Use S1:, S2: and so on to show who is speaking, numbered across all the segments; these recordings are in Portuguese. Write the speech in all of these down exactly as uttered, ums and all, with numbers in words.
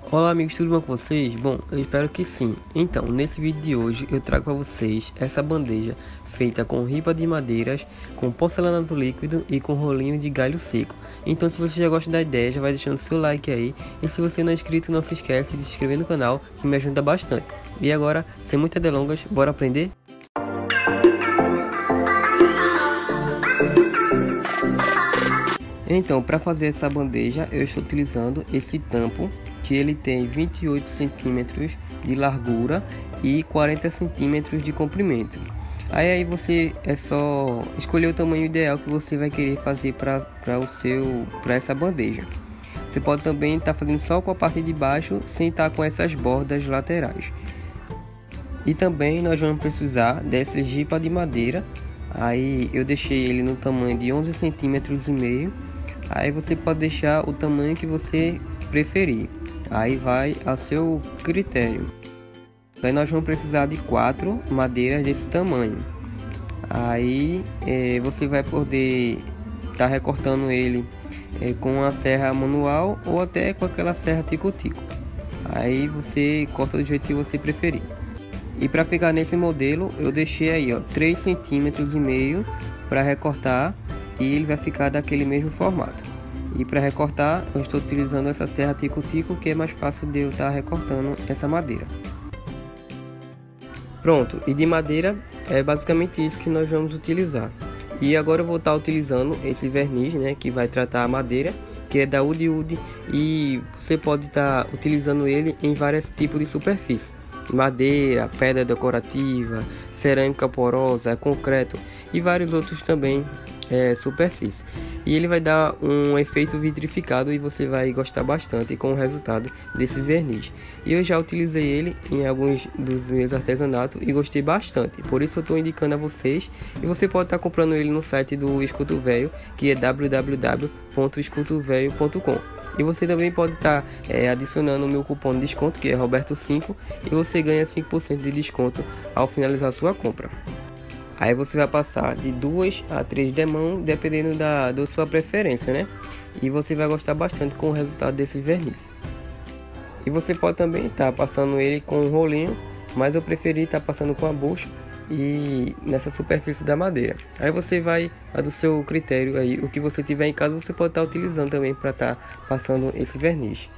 S1: Olá amigos, tudo bom com vocês? Bom, eu espero que sim. Então, nesse vídeo de hoje eu trago para vocês essa bandeja feita com ripa de madeiras, com porcelanato líquido e com rolinho de galho seco. Então, se você já gosta da ideia, já vai deixando seu like aí. E se você não é inscrito, não se esquece de se inscrever no canal, que me ajuda bastante. E agora, sem muitas delongas, bora aprender? Então, para fazer essa bandeja, eu estou utilizando esse tampo, que ele tem vinte e oito centímetros de largura e quarenta centímetros de comprimento. Aí, aí você é só escolher o tamanho ideal que você vai querer fazer para para o seu para essa bandeja. Você pode também estar tá fazendo só com a parte de baixo, sem estar tá com essas bordas laterais. E também nós vamos precisar dessa ripa de madeira. Aí eu deixei ele no tamanho de onze centímetros e meio. Aí você pode deixar o tamanho que você preferir. Aí vai a seu critério. Aí nós vamos precisar de quatro madeiras desse tamanho. Aí é, você vai poder estar tá recortando ele é, com a serra manual ou até com aquela serra tico-tico. Aí você corta do jeito que você preferir. E para ficar nesse modelo eu deixei aí ó três centímetros e meio para recortar, e ele vai ficar daquele mesmo formato. E para recortar eu estou utilizando essa serra tico-tico, que é mais fácil de eu estar recortando essa madeira. Pronto, e de madeira é basicamente isso que nós vamos utilizar. E agora eu vou estar utilizando esse verniz, né, que vai tratar a madeira, que é da Udi Udi, e você pode estar utilizando ele em vários tipos de superfície: madeira, pedra decorativa, cerâmica porosa, concreto e vários outros também é, superfície. E ele vai dar um efeito vitrificado e você vai gostar bastante com o resultado desse verniz. E eu já utilizei ele em alguns dos meus artesanatos e gostei bastante, por isso eu estou indicando a vocês. E você pode estar comprando ele no site do Escuto Velho, que é w w w ponto escuto velho ponto com. E você também pode estar tá, é, adicionando o meu cupom de desconto, que é Roberto cinco, e você ganha cinco por cento de desconto ao finalizar sua compra. Aí você vai passar de duas a três demãos, dependendo da, da sua preferência, né? E você vai gostar bastante com o resultado desse verniz. E você pode também estar tá passando ele com um rolinho, mas eu preferi estar tá passando com a bucha e nessa superfície da madeira. Aí você vai a do seu critério aí, o que você tiver em casa você pode estar tá utilizando também para estar tá passando esse verniz.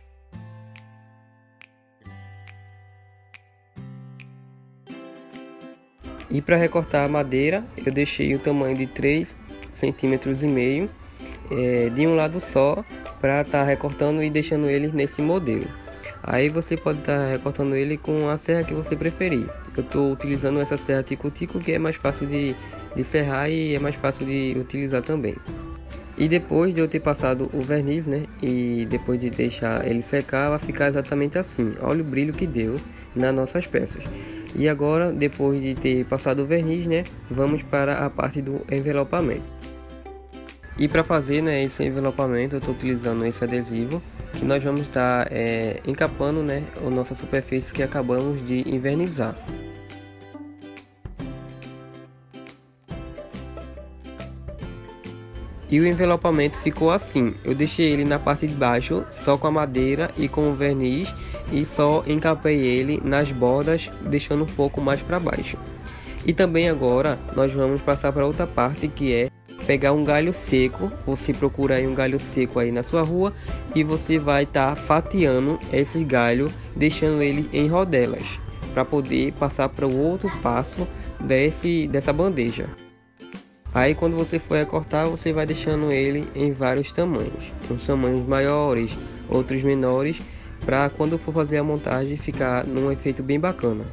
S1: E para recortar a madeira eu deixei o tamanho de três centímetros e meio é, de um lado só, para estar tá recortando e deixando ele nesse modelo. Aí você pode estar tá recortando ele com a serra que você preferir. Eu estou utilizando essa serra tico-tico, que é mais fácil de, de serrar e é mais fácil de utilizar também. E depois de eu ter passado o verniz, né, e depois de deixar ele secar, vai ficar exatamente assim. Olha o brilho que deu nas nossas peças. E agora, depois de ter passado o verniz, né, vamos para a parte do envelopamento. E para fazer, né, esse envelopamento eu estou utilizando esse adesivo, que nós vamos estar é, encapando, né, a nossa superfície que acabamos de envernizar. E o envelopamento ficou assim. Eu deixei ele na parte de baixo só com a madeira e com o verniz, e só encapei ele nas bordas, deixando um pouco mais para baixo. E também agora nós vamos passar para outra parte, que é pegar um galho seco. Você procura aí um galho seco aí na sua rua e você vai estar tá fatiando esse galho, deixando ele em rodelas, para poder passar para o outro passo desse, dessa bandeja. Aí quando você for recortar, você vai deixando ele em vários tamanhos, uns tamanhos maiores, outros menores, para quando for fazer a montagem ficar num efeito bem bacana.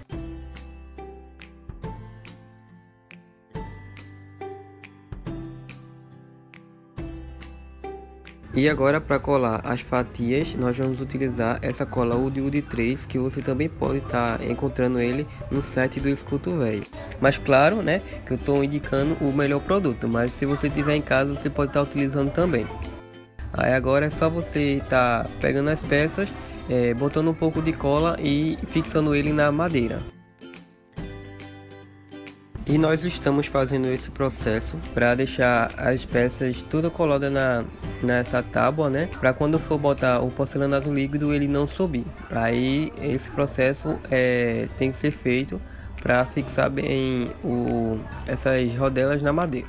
S1: E agora, para colar as fatias, nós vamos utilizar essa cola Udi Udi três, que você também pode estar tá encontrando ele no site do Escuto Velho. Mas claro, né, que eu estou indicando o melhor produto, mas se você tiver em casa você pode estar tá utilizando também. Aí agora é só você estar tá pegando as peças, é, botando um pouco de cola e fixando ele na madeira. E nós estamos fazendo esse processo para deixar as peças tudo colada na nessa tábua, né? Para quando for botar o porcelanato líquido ele não subir. Aí esse processo é, tem que ser feito para fixar bem o, essas rodelas na madeira.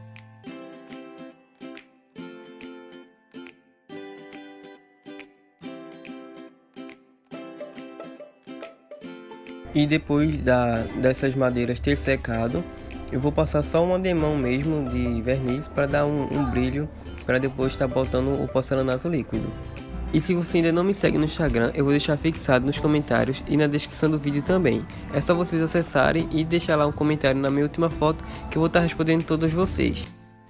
S1: E depois da, dessas madeiras ter secado, eu vou passar só uma demão mesmo de verniz para dar um, um brilho, para depois estar botando o porcelanato líquido. E se você ainda não me segue no Instagram, eu vou deixar fixado nos comentários e na descrição do vídeo também. É só vocês acessarem e deixar lá um comentário na minha última foto que eu vou estar respondendo todos vocês.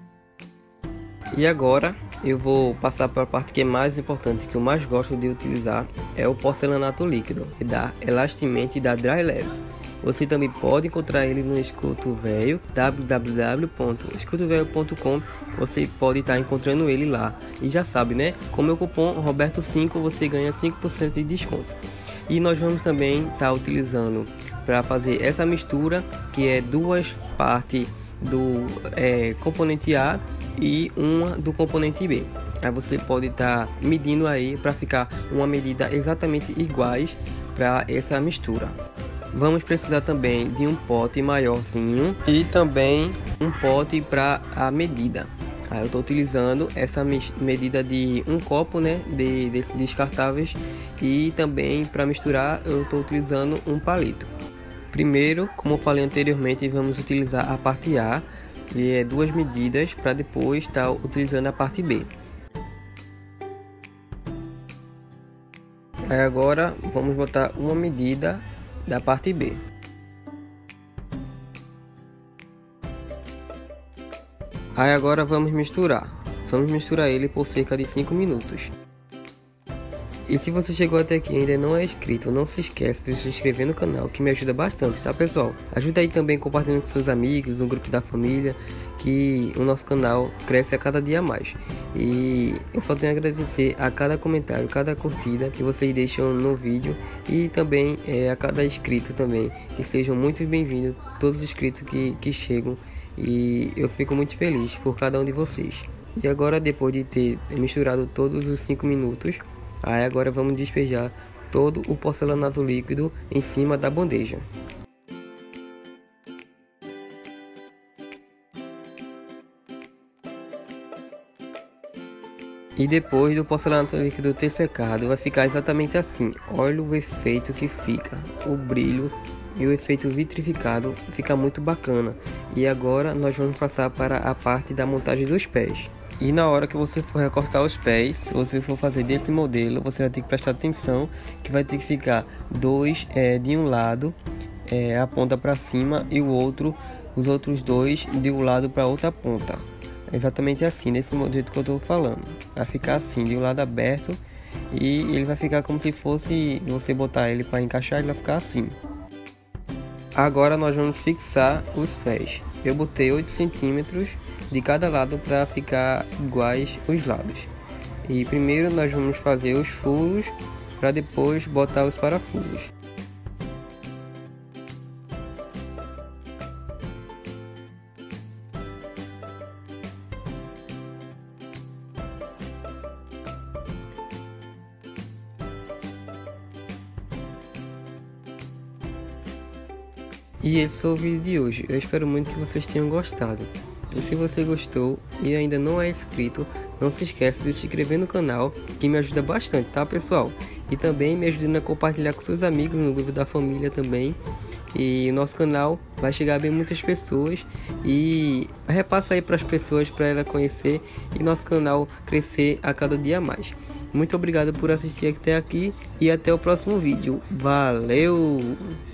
S1: E agora eu vou passar para a parte que é mais importante, que eu mais gosto de utilizar, é o porcelanato líquido, que dá Elastiment da Dry Leaves. Você também pode encontrar ele no Escudo Velho, w w w ponto escudo velho ponto com. Você pode estar encontrando ele lá. E já sabe, né? Com meu cupom Roberto cinco você ganha cinco por cento de desconto. E nós vamos também estar utilizando para fazer essa mistura, que é duas partes do é, componente A e uma do componente B. Aí você pode estar medindo aí para ficar uma medida exatamente iguais para essa mistura. Vamos precisar também de um pote maiorzinho e também um pote para a medida. Aí eu estou utilizando essa medida de um copo, né, de desses descartáveis, e também para misturar eu estou utilizando um palito. Primeiro, como eu falei anteriormente, vamos utilizar a parte A, que é duas medidas, para depois estar utilizando a parte B. Aí agora vamos botar uma medida da parte B. Aí agora vamos misturar. Vamos misturar ele por cerca de cinco minutos. E se você chegou até aqui e ainda não é inscrito, não se esqueça de se inscrever no canal, que me ajuda bastante, tá pessoal? Ajuda aí também compartilhando com seus amigos, no grupo da família, que o nosso canal cresce a cada dia mais. E eu só tenho a agradecer a cada comentário, cada curtida que vocês deixam no vídeo, e também é, a cada inscrito também, que sejam muito bem-vindos todos os inscritos que, que chegam, e eu fico muito feliz por cada um de vocês. E agora, depois de ter misturado todos os cinco minutos, aí agora vamos despejar todo o porcelanato líquido em cima da bandeja. E depois do porcelanato líquido ter secado, vai ficar exatamente assim. Olha o efeito que fica, o brilho e o efeito vitrificado fica muito bacana. E agora nós vamos passar para a parte da montagem dos pés. E na hora que você for recortar os pés, se você for fazer desse modelo, você vai ter que prestar atenção que vai ter que ficar dois é, de um lado, é, a ponta para cima, e o outro, os outros dois de um lado para outra ponta. É exatamente assim, desse modelo que eu estou falando. Vai ficar assim, de um lado aberto, e ele vai ficar como se fosse, se você botar ele para encaixar, ele vai ficar assim. Agora nós vamos fixar os pés. Eu botei oito centímetros de cada lado para ficar iguais os lados. E primeiro nós vamos fazer os furos para depois botar os parafusos. E esse foi o vídeo de hoje. Eu espero muito que vocês tenham gostado. E se você gostou e ainda não é inscrito, não se esqueça de se inscrever no canal, que me ajuda bastante, tá pessoal? E também me ajudando a compartilhar com seus amigos no grupo da família também. E o nosso canal vai chegar a bem muitas pessoas, e repassa aí para as pessoas, para ela conhecer e nosso canal crescer a cada dia mais. Muito obrigado por assistir até aqui e até o próximo vídeo. Valeu!